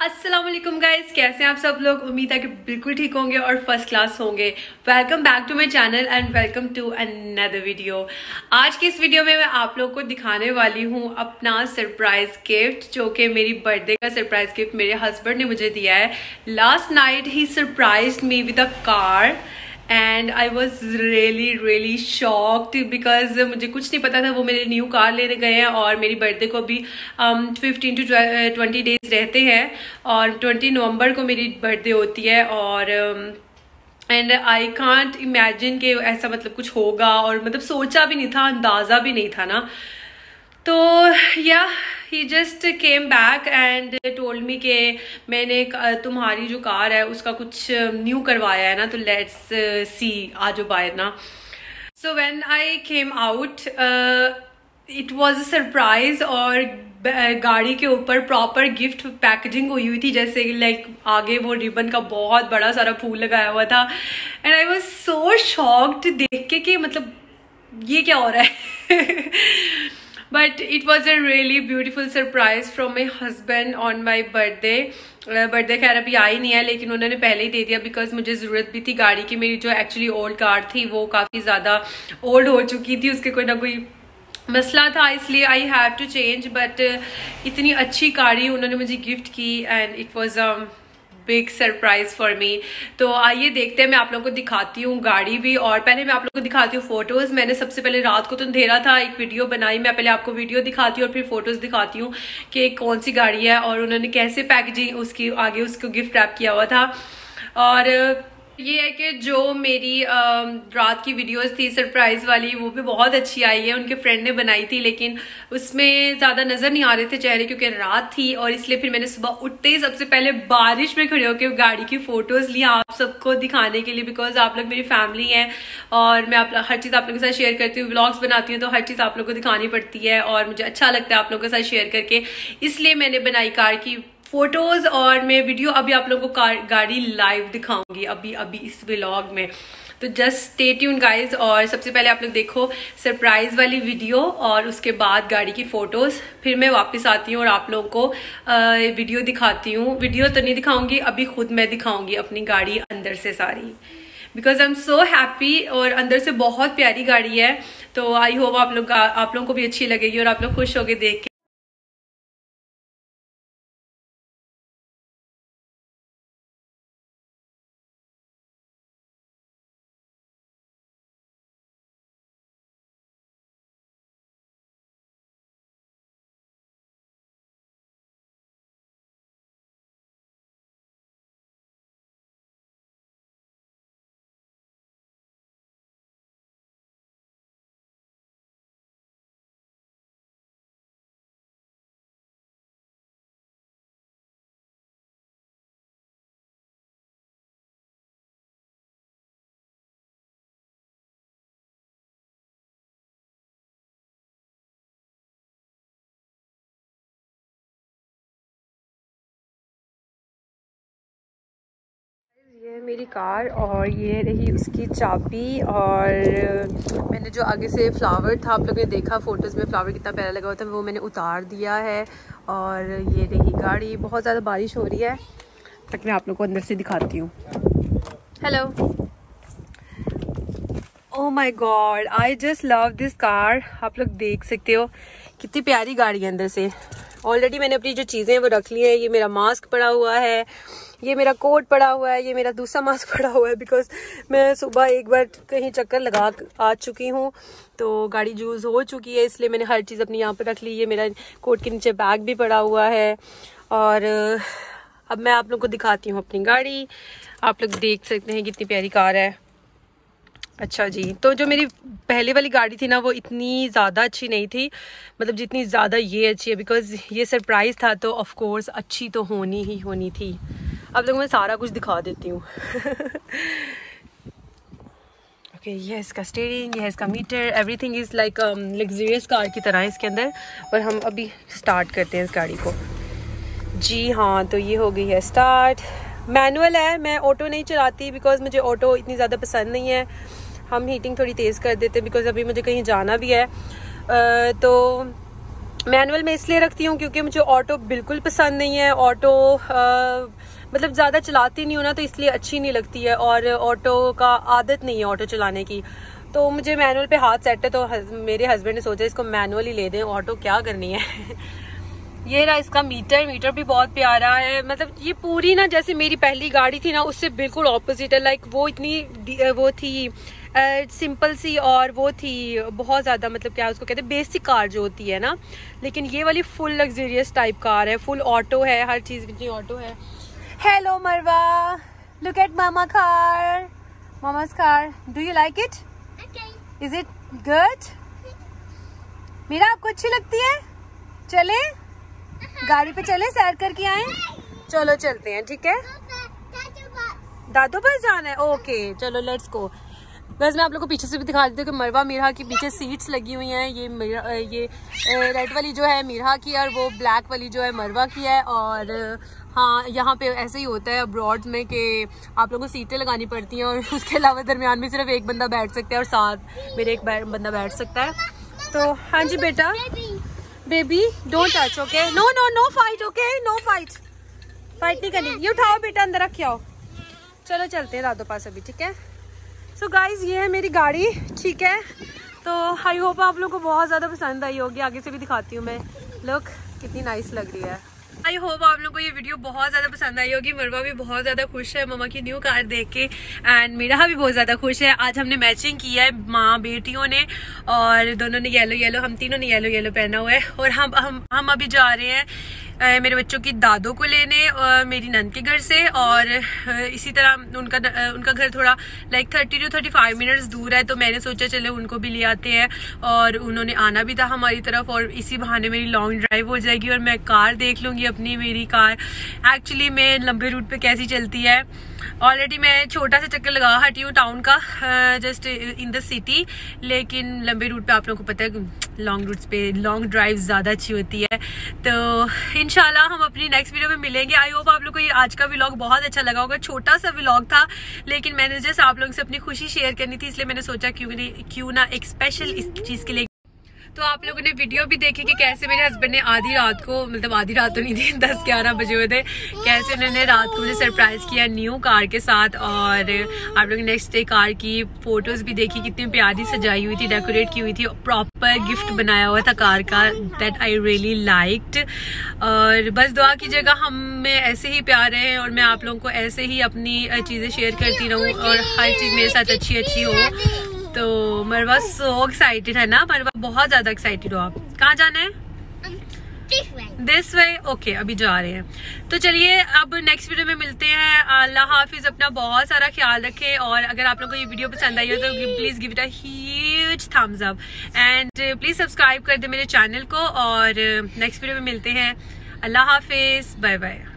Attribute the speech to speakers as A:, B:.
A: अस्सलाम वालेकुम गाइस, कैसे हैं आप सब लोग। उम्मीद है कि बिल्कुल ठीक होंगे और फर्स्ट क्लास होंगे। Welcome back to my channel and welcome to another video. आज की इस वीडियो में मैं आप लोगों को दिखाने वाली हूँ अपना सरप्राइज गिफ्ट, जो कि मेरी बर्थडे का सरप्राइज गिफ्ट मेरे हस्बैंड ने मुझे दिया है। लास्ट नाइट ही surprised me with a car and I was really shocked because मुझे कुछ नहीं पता था। वो मेरे न्यू कार लेने गए हैं और मेरी बर्थडे को भी 15 to 20 डेज रहते हैं और 20 नवंबर को मेरी बर्थडे होती है। और एंड आई कांट इमेजिन कि ऐसा मतलब कुछ होगा, और मतलब सोचा भी नहीं था, अंदाज़ा भी नहीं था ना। तो या ही just came back and told me कि मैंने तुम्हारी जो कार है उसका कुछ न्यू करवाया है ना, तो लेट्स सी, आज बाय ना। So when I came out it was a surprise और गाड़ी के ऊपर प्रॉपर गिफ्ट पैकेजिंग हुई थी, जैसे लाइक आगे वो रिबन का बहुत बड़ा सारा फूल लगाया हुआ था। And I was so shocked देख के मतलब ये क्या हो रहा है। But it was a really beautiful surprise from my husband on my birthday. Birthday खैर अभी आई नहीं है, लेकिन उन्होंने पहले ही दे दिया बिकॉज मुझे ज़रूरत भी थी गाड़ी की। मेरी जो एक्चुअली ओल्ड कार थी वो काफ़ी ज़्यादा ओल्ड हो चुकी थी, उसके कोई ना कोई मसला था, इसलिए I have to change. But इतनी अच्छी गाड़ी उन्होंने मुझे गिफ्ट की and it was big surprise for me. तो आइए देखते हैं, मैं आप लोगों को दिखाती हूँ गाड़ी भी, और पहले मैं आप लोगों को दिखाती हूँ फोटोज। मैंने सबसे पहले रात को तो अंधेरा था, एक वीडियो बनाई। मैं पहले आपको वीडियो दिखाती हूँ और फिर फोटोज दिखाती हूँ कि कौन सी गाड़ी है और उन्होंने कैसे पैकेजिंग उसकी आगे उसको गिफ्ट रैप किया हुआ था। और ये है कि जो मेरी रात की वीडियोस थी सरप्राइज वाली, वो भी बहुत अच्छी आई है। उनके फ्रेंड ने बनाई थी, लेकिन उसमें ज़्यादा नज़र नहीं आ रहे थे चेहरे क्योंकि रात थी, और इसलिए फिर मैंने सुबह उठते ही सबसे पहले बारिश में खड़े होकर गाड़ी की फ़ोटोज़ ली आप सबको दिखाने के लिए, बिकॉज आप लोग मेरी फैमिली हैं और मैं हर चीज़ आप लोगों के साथ शेयर करती हूँ। व्लॉग्स बनाती हूँ तो हर चीज़ आप लोगों को दिखानी पड़ती है और मुझे अच्छा लगता है आप लोगों के साथ शेयर करके, इसलिए मैंने बनाई कार की फोटोज। और मैं वीडियो अभी आप लोगों को गाड़ी लाइव दिखाऊंगी अभी इस व्लॉग में, तो जस्ट स्टे ट्यून गाइज। और सबसे पहले आप लोग देखो सरप्राइज वाली वीडियो और उसके बाद गाड़ी की फोटोज, फिर मैं वापस आती हूँ और आप लोगों को वीडियो दिखाती हूँ। वीडियो तो नहीं दिखाऊंगी, अभी खुद मैं दिखाऊंगी अपनी गाड़ी अंदर से सारी, because I am so happy. और अंदर से बहुत प्यारी गाड़ी है, तो आई होप आप लोगों को भी अच्छी लगेगी और आप लोग खुश होगे देख के। ये मेरी कार और ये रही उसकी चाबी, और मैंने जो आगे से फ्लावर था, आप लोगों ने देखा फोटोज़ में फ्लावर कितना प्यारा लगा हुआ था, वो मैंने उतार दिया है। और ये रही गाड़ी। बहुत ज़्यादा बारिश हो रही है, तक मैं आप लोगों को अंदर से दिखाती हूँ। Hello, oh my god, I just love this car. आप लोग देख सकते हो कितनी प्यारी गाड़ी है अंदर से। ऑलरेडी मैंने अपनी जो चीज़ें वो रख ली हैं। ये मेरा मास्क पड़ा हुआ है, ये मेरा कोट पड़ा हुआ है, ये मेरा दूसरा मास्क पड़ा हुआ है, बिकॉज मैं सुबह एक बार कहीं चक्कर लगा आ चुकी हूँ, तो गाड़ी यूज़ हो चुकी है, इसलिए मैंने हर चीज़ अपनी यहाँ पर रख ली। ये मेरा कोट के नीचे बैग भी पड़ा हुआ है। और अब मैं आप लोग को दिखाती हूँ अपनी गाड़ी। आप लोग देख सकते हैं कितनी प्यारी कार है। अच्छा जी, तो जो मेरी पहले वाली गाड़ी थी ना, वो इतनी ज़्यादा अच्छी नहीं थी, मतलब जितनी ज़्यादा ये अच्छी है, बिकॉज ये सरप्राइज़ था तो ऑफ कोर्स अच्छी तो होनी ही होनी थी। अब तक मैं सारा कुछ दिखा देती हूँ। ओके, ये इसका स्टीयरिंग, ये इसका meter, everything is like luxurious car की तरह है इसके अंदर। और हम अभी स्टार्ट करते हैं इस गाड़ी को। जी हाँ, तो ये हो गई है स्टार्ट। मैनुअल है, मैं ऑटो नहीं चलाती बिकॉज मुझे ऑटो इतनी ज़्यादा पसंद नहीं है। हम हीटिंग थोड़ी तेज़ कर देते हैं बिकॉज अभी मुझे कहीं जाना भी है। तो मैनुअल मैं इसलिए रखती हूँ क्योंकि मुझे ऑटो बिल्कुल पसंद नहीं है। ऑटो मतलब ज़्यादा चलाती नहीं हूँ ना, तो इसलिए अच्छी नहीं लगती है, और ऑटो का आदत नहीं है ऑटो चलाने की, तो मुझे मैनुअल पे हाथ सेट है। तो मेरे हस्बैंड ने सोचा इसको मैनुअल ही ले दें, ऑटो क्या करनी है। ये रहा इसका मीटर भी बहुत प्यारा है। मतलब ये पूरी ना, जैसे मेरी पहली गाड़ी थी ना, उससे बिल्कुल ऑपोजिट है। लाइक वो इतनी वो थी सिंपल सी, और वो थी बहुत ज़्यादा, मतलब क्या उसको कहते हैं, बेसिक कार जो होती है ना। लेकिन ये वाली फुल लग्जरियस टाइप कार है, फुल ऑटो है, हर चीज़ की ऑटो है। Hello Marwa, look at mama car, mama's car, do you like it? Is it good? Meera आपको अच्छी लगती है? चले गाड़ी पे, चले सैर करके आए। चलो चलते हैं, ठीक है। दादू पास जाना है, ओके चलो लेट्स गो। बस मैं आप लोग को पीछे से भी दिखा देती हूँ कि मरवा मीरा की पीछे सीट्स लगी हुई हैं। ये रेड वाली जो है मीरा की है, और वो ब्लैक वाली जो है मरवा की है। और हाँ, यहाँ पे ऐसे ही होता है अब्रॉड में कि आप लोगों को सीटें लगानी पड़ती हैं, और उसके अलावा दरमियान में सिर्फ एक बंदा बैठ सकता है, और साथ मेरे एक बंदा बैठ सकता है। तो हाँ जी बेटा, baby don't touch, okay, no no no fight, okay no fight, fight नहीं करनी। ये उठाओ बेटा, अंदर रख आओ। चलो चलते हैं दादू पास अभी, ठीक है। सो गाइज ये है मेरी गाड़ी, ठीक है। तो आई होप आप लोगों को बहुत ज़्यादा पसंद आई होगी। आगे से भी दिखाती हूँ मैं, लुक कितनी नाइस लग रही है। आई होप आप लोगों को ये वीडियो बहुत ज़्यादा पसंद आई होगी। मरवा भी बहुत ज़्यादा खुश है मम्मा की न्यू कार देख के, एंड मीरा भी बहुत ज़्यादा खुश है। आज हमने मैचिंग किया है माँ बेटियों ने, और दोनों ने येलो, हम तीनों ने येलो पहना हुआ है। और हम अभी जा रहे हैं मेरे बच्चों की दादों को लेने मेरी नंद के घर से, और इसी तरह उनका घर थोड़ा लाइक 30 to 35 मिनट्स दूर है। तो मैंने सोचा चले उनको भी ले आते हैं, और उन्होंने आना भी था हमारी तरफ, और इसी बहाने मेरी लॉन्ग ड्राइव हो जाएगी, और मैं कार देख लूँगी अपनी। मेरी कार एक्चुअली में लंबे रूट पे कैसी चलती है। ऑलरेडी मैं छोटा सा चक्कर लगा हटी हूँ टाउन का, जस्ट इन द सिटी, लेकिन लंबे रूट पे आप लोगों को पता है लॉन्ग रूट्स पे लॉन्ग ड्राइव ज़्यादा अच्छी होती है। तो इंशाल्लाह हम अपनी नेक्स्ट वीडियो में मिलेंगे। आई होप आप लोगों को ये आज का व्लॉग बहुत अच्छा लगा होगा। छोटा सा व्लॉग था, लेकिन मैंने जस्ट आप लोगों से अपनी खुशी शेयर करनी थी, इसलिए मैंने सोचा क्यों ना एक स्पेशल इस चीज़ के लिए। तो आप लोगों ने वीडियो भी देखी कि कैसे मेरे हस्बैंड ने आधी रात को, मतलब आधी रात तो नहीं थी, 10-11 बजे हुए थे, कैसे उन्होंने रात को मुझे सरप्राइज किया न्यू कार के साथ। और आप लोगों ने नेक्स्ट डे कार की फोटोज भी देखी, कितनी प्यारी सजाई हुई थी, डेकोरेट की हुई थी, प्रॉपर गिफ्ट बनाया हुआ था कार का, दैट आई रियली लाइक्ड। और बस दुआ कीजिएगा हम में ऐसे ही प्यार रहे, और मैं आप लोगों को ऐसे ही अपनी चीज़ें शेयर करती रहूँ, और हर चीज़ मेरे साथ अच्छी हो। तो मरवा सो एक्साइटेड है ना, मरवा बहुत ज्यादा एक्साइटेड हो आप। कहाँ जाना है? दिस वे, ओके अभी जा रहे हैं। तो चलिए अब नेक्स्ट वीडियो में मिलते हैं। अल्लाह हाफिज, अपना बहुत सारा ख्याल रखें, और अगर आप लोगों को ये वीडियो पसंद आई हो तो please give it a huge thumbs up, and please subscribe कर दे मेरे चैनल को, और नेक्स्ट वीडियो में मिलते हैं। अल्लाह हाफिज, बाय बाय।